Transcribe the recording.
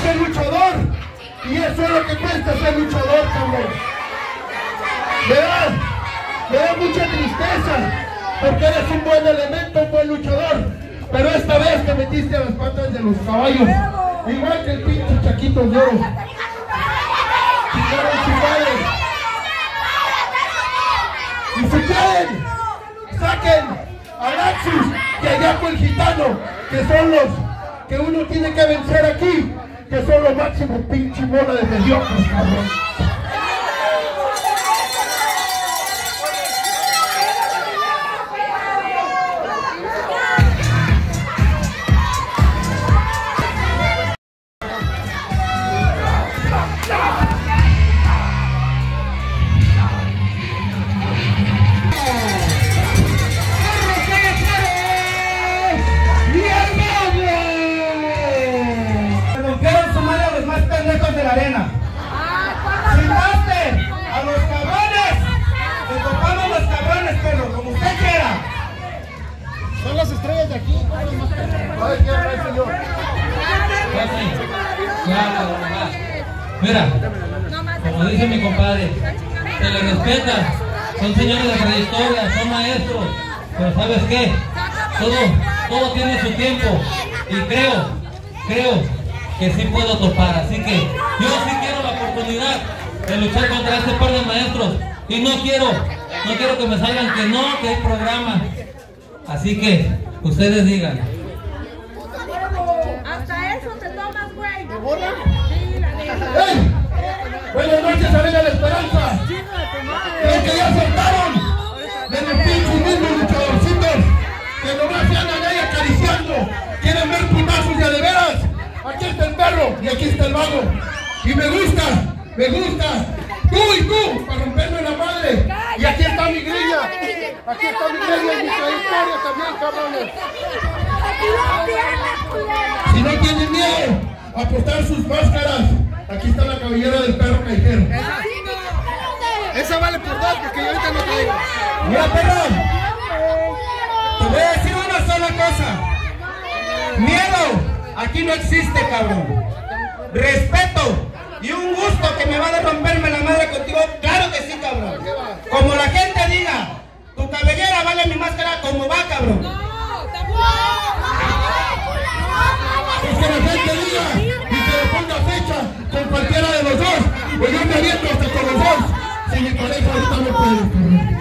ser luchador. Y eso es lo que cuesta ser luchador, cabrón. Me da mucha tristeza, porque eres un buen elemento, un buen luchador. Pero esta vez te metiste a las patas de los caballos, igual que el pinche Chaquito de Oro. Chingaron su madre. Y si quieren, saquen a Laxus, que allá fue el gitano, que son los que uno tiene que vencer aquí, que son los máximos pinche bola de mediocres, cabrón. De la arena. Silbaste a los cabrones. Le tocamos los cabrones, pero como usted quiera. Son las estrellas de aquí. Ay, qué raro, señor. Mira, como dice mi compadre, se les respeta, son señores de trayectoria, son maestros, pero ¿sabes qué? Todo tiene su tiempo y creo que sí puedo topar, así que yo sí quiero la oportunidad de luchar contra este par de maestros y no quiero que me salgan que hay programa, así que ustedes digan. Hasta eso te tomas, güey. ¡Hey! Buenas noches, Arena de Esperanza. Los que ya soltaron de los pinches mismos luchadorcitos que nomás se andan ahí acariciando, quieren ver putazos de veras. Aquí está el perro y aquí está el vago. Y me gusta. Tú y tú, para romperme la madre. Y aquí está mi grilla. Aquí está mi grilla y mi trayectoria también, cabrones. Si no tienen miedo a portar sus máscaras, aquí está la cabellera del perro callejero. Esa vale por dos, porque yo ahorita no traigo. Mira, perro, Te voy a decir una sola cosa. Miedo aquí no existe, cabrón. Respeto y un gusto que me va a romperme la madre contigo, claro que sí, cabrón. Como la gente diga, tu cabellera vale mi máscara, como va, cabrón. es que la gente diga y que le ponga fecha con cualquiera de los dos. Pues yo me aviento hasta con los dos. Si mi colega ahorita no puede.